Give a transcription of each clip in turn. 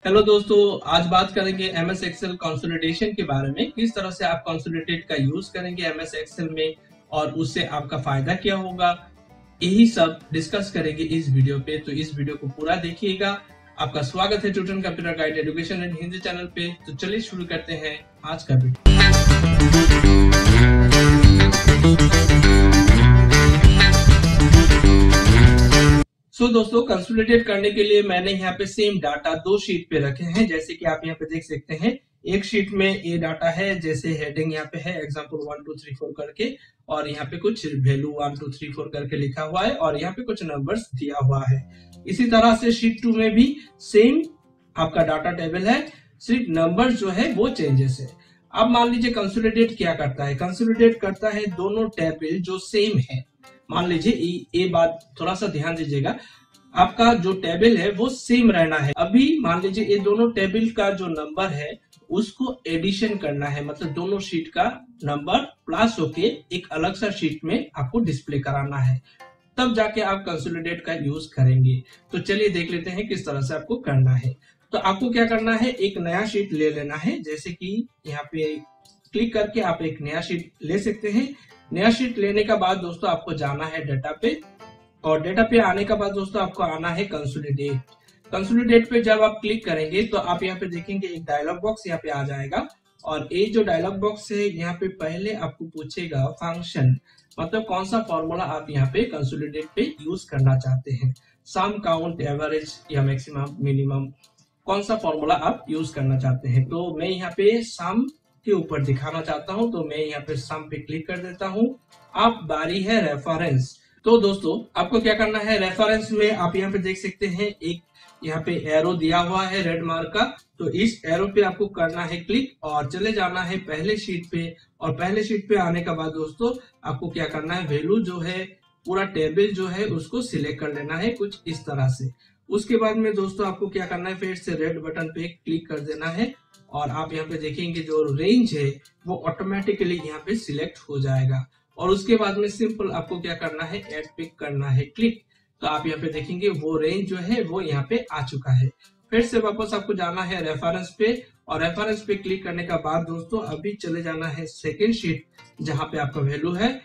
Hello दोस्तों, आज बात करेंगे एमएस एक्सेल कंसोलिडेशन के बारे में। किस तरह से आप कंसोलिडेट का यूज करेंगे एमएस एक्सेल में और उससे आपका फायदा क्या होगा, यही सब डिस्कस करेंगे इस वीडियो पे। तो इस वीडियो को पूरा देखिएगा। आपका स्वागत है ट्यूटन computer guide education and Hindi channel पे। तो चलिए शुरू करते हैं आज का वीडियो। दोस्तों, कंसोलिडेट करने के लिए मैंने यहाँ पे सेम डाटा दो शीट पे रखे हैं। जैसे कि आप यहाँ पे देख सकते हैं, एक शीट में ये डाटा है, जैसे हेडिंग यहाँ पे है एग्जाम्पल 1 2 3 4 करके, और यहाँ पे कुछ वैल्यू 1 2 3 4 करके लिखा हुआ है और यहाँ पे कुछ नंबर्स दिया हुआ है। इसी तरह से शीट 2 में भी सेम आपका डाटा टेबल है, सिर्फ नंबर जो है वो चेंजेस है। अब मान लीजिए कंसोलिडेट क्या करता है, कंसोलिडेट करता है दोनों टेबल जो सेम है। मान लीजिए ये बात थोड़ा सा ध्यान दीजिएगा, आपका जो टेबल है वो सेम रहना है। अभी मान लीजिए ये दोनों टेबल का जो नंबर है उसको एडिशन करना है, मतलब दोनों शीट का नंबर प्लस होके एक अलग सा शीट में आपको डिस्प्ले कराना है, तब जाके आप कंसोलिडेट का यूज करेंगे। तो चलिए देख लेते हैं किस तरह से आपको करना है। तो आपको क्या करना है, एक नया शीट ले लेना है। जैसे कि यहाँ पे क्लिक करके आप एक नया शीट ले सकते हैं। नया शीट लेने का बाद दोस्तों आपको जाना है डाटा पे, और डाटा पे आने का बाद दोस्तों आपको आना है कंसोलिडेट। कंसोलिडेट पे जब आप क्लिक करेंगे तो आप यहाँ पे देखेंगे एक डायलॉग बॉक्स यहाँ पे आ जाएगा, और ये जो डायलॉग बॉक्स है यहाँ पे पहले आपको पूछेगा फंक्शन, मतलब कौन सा फॉर्मूला आप यहाँ पे कंसोलिडेट पे यूज करना चाहते हैं, सम, काउंट, एवरेज या मैक्सिमम, मिनिमम, कौन सा फॉर्मूला आप यूज करना चाहते हैं। तो मैं यहाँ पे सम के ऊपर दिखाना चाहता हूं, तो मैं यहाँ पे सम पे क्लिक कर देता हूं। अब बारी है रेफरेंस। तो दोस्तों आपको क्या करना है, रेफरेंस में आप यहाँ पे देख सकते हैं एक यहाँ पे एरो दिया हुआ है रेड मार्क का। तो इस एरो पे आपको करना है क्लिक और चले जाना है पहले शीट पे, और पहले शीट पे आने के बाद दोस्तों आपको क्या करना है, वैल्यू जो है पूरा टेबल जो है उसको सिलेक्ट कर लेना है कुछ इस तरह से। उसके बाद में दोस्तों आपको क्या करना है, फिर से रेड बटन पे क्लिक कर देना है, और आप यहाँ पे देखेंगे जो रेंज है वो ऑटोमेटिकली यहाँ पे सिलेक्ट हो जाएगा। और उसके बाद में सिंपल आपको क्या करना है, ऐड पे करना है क्लिक। तो आप यहाँ पे देखेंगे वो रेंज जो है वो यहाँ पे आ चुका है। फिर से वापस आपको जाना है रेफरेंस पे, और रेफरेंस पे क्लिक करने का बाद दोस्तों अभी चले जाना है सेकेंड शीट जहाँ पे आपका वैल्यू है,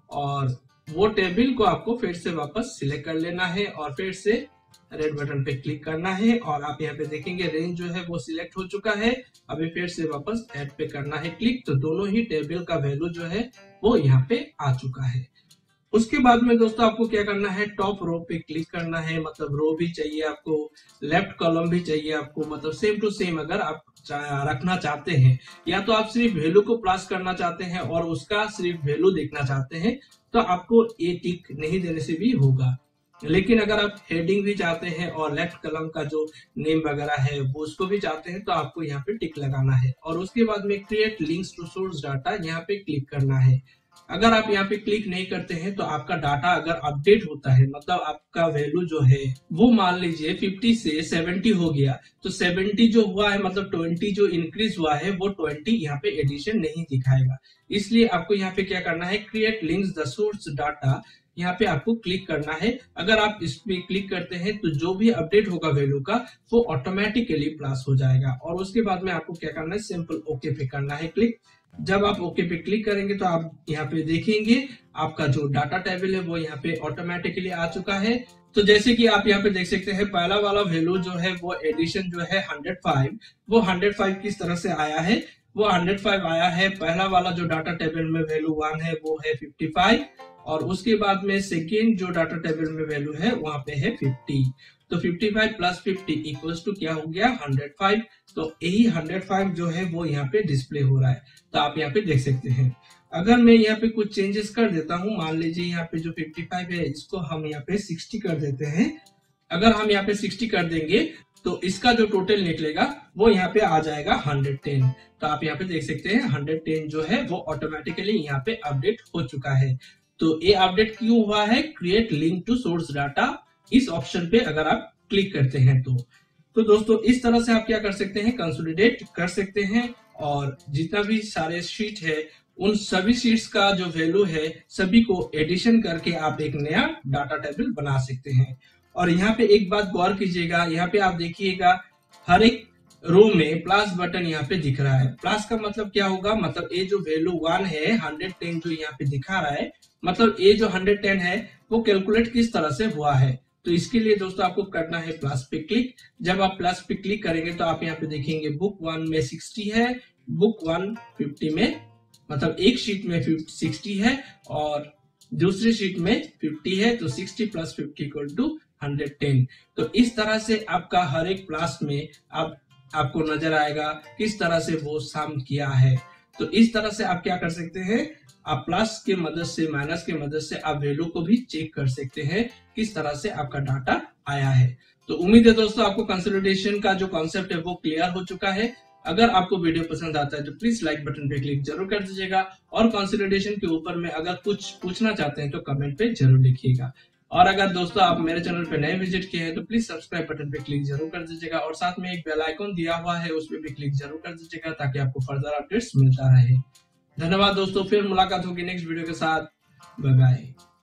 और वो टेबल को आपको फिर से वापस सिलेक्ट कर लेना है और फिर से रेड बटन पे क्लिक करना है, और आप यहाँ पे देखेंगे रेंज जो है वो सिलेक्ट हो चुका है। अभी फिर से वापस ऐड पे करना है क्लिक, तो दोनों ही टेबल का वैल्यू जो है वो यहाँ पे आ चुका है। उसके बाद में दोस्तों आपको क्या करना है, टॉप रो पे क्लिक करना है, मतलब रो भी चाहिए आपको, लेफ्ट कॉलम भी चाहिए आपको, मतलब सेम टू सेम अगर आप रखना चाहते हैं, या तो आप सिर्फ वैल्यू को प्लस करना चाहते हैं और उसका सिर्फ वैल्यू देखना चाहते हैं, तो आपको ये टिक नहीं देने से भी होगा। लेकिन अगर आप हेडिंग भी चाहते हैं और लेफ्ट कॉलम का जो नेम वगैरह है वो उसको भी चाहते हैं, तो आपको यहाँ पे टिक लगाना है। और उसके बाद में create links to source data यहाँ पे क्लिक करना है। अगर आप यहाँ पे क्लिक नहीं करते हैं तो आपका डाटा अगर अपडेट होता है, मतलब आपका वैल्यू जो है वो मान लीजिए 50 से 70 हो गया, तो 70 जो हुआ है मतलब 20 जो इंक्रीज हुआ है वो 20 यहाँ पे एडिशन नहीं दिखाएगा। इसलिए आपको यहाँ पे क्या करना है, create links the source data, यहाँ पे आपको क्लिक करना है। अगर आप इस पे क्लिक करते हैं तो जो भी अपडेट होगा वैल्यू का वो ऑटोमेटिकली प्लस हो जाएगा। और उसके बाद में आपको क्या करना है, सिंपल ओके पे करना है क्लिक। जब आप ओके पे क्लिक करेंगे तो आप यहाँ पे देखेंगे आपका जो डाटा टेबल है वो यहाँ पे ऑटोमेटिकली आ चुका है। तो जैसे कि आप यहाँ पे देख सकते हैं, पहला वाला वैल्यू जो है वो एडिशन जो है 105, वो 105 किस तरह से आया है, वो 105 आया है। पहला वाला जो डाटा टेबल में वैल्यू 1 है वो है 55, और उसके बाद में सेकेंड जो डाटा टेबल में वैल्यू है वहां पे है 50। तो 55 प्लस 50 इक्वल्स टू क्या हो गया, 105। तो यही 105 जो है वो यहाँ पे डिस्प्ले हो रहा है। तो आप यहाँ पे देख सकते हैं। अगर मैं यहाँ पे कुछ चेंजेस कर देता हूँ, मान लीजिए यहाँ पे जो 55 है इसको हम यहाँ पे 60 कर देते हैं। अगर हम यहाँ पे 60 कर देंगे तो इसका जो टोटल निकलेगा वो यहाँ पे आ जाएगा 110। तो आप यहाँ पे देख सकते हैं 110 जो है वो ऑटोमेटिकली यहाँ पे अपडेट हो चुका है। तो ये अपडेट क्यों हुआ है, create link to source data, इस ऑप्शन पे अगर आप क्लिक करते हैं तो दोस्तों इस तरह से आप क्या कर सकते हैं, कंसोलिडेट कर सकते हैं, और जितना भी सारे शीट है उन सभी शीट्स का जो वैल्यू है सभी को एडिशन करके आप एक नया डाटा टेबल बना सकते हैं। और यहाँ पे एक बात गौर कीजिएगा, यहाँ पे आप देखिएगा हर एक रो में प्लस बटन यहाँ पे दिख रहा है। प्लस का मतलब क्या होगा, मतलब ये जो वैल्यू 1 है 110 जो यहाँ पे दिखा रहा है, मतलब ये जो 110 है वो कैलकुलेट किस तरह से हुआ है। तो इसके लिए दोस्तों आपको करना है प्लस पे क्लिक। जब आप प्लस पे क्लिक करेंगे तो आप यहाँ पे देखेंगे बुक 1 में 60 है, बुक 1 50 में, मतलब एक शीट में 60 है और दूसरी शीट में 50 है, तो 60 प्लस 50 इक्वल टू 110। तो इस तरह से आपका हर एक क्लास में आपको नजर आएगा किस तरह से वो सम किया है। तो इस तरह से आप क्या कर सकते हैं, आप प्लस के मदद से माइनस के मदद से आप वैल्यू को भी चेक कर सकते हैं किस तरह से आपका डाटा आया है। तो उम्मीद है दोस्तों आपको कंसोलिडेशन का जो कॉन्सेप्ट है वो क्लियर हो चुका है। अगर आपको वीडियो पसंद आता है तो प्लीज लाइक बटन पे क्लिक जरूर कर दीजिएगा और कंसोलिडेशन के ऊपर में अगर कुछ पूछना चाहते हैं तो कमेंट पे जरूर लिखिएगा। और अगर दोस्तों आप मेरे चैनल पे नए विजिट किए हैं तो प्लीज सब्सक्राइब बटन पे क्लिक जरूर कर दीजिएगा और साथ में एक बेल आइकन दिया हुआ है उस पर भी क्लिक जरूर कर दीजिएगा ताकि आपको फर्दर अपडेट्स मिलता रहे। धन्यवाद दोस्तों, फिर मुलाकात होगी नेक्स्ट वीडियो के साथ। Bye bye.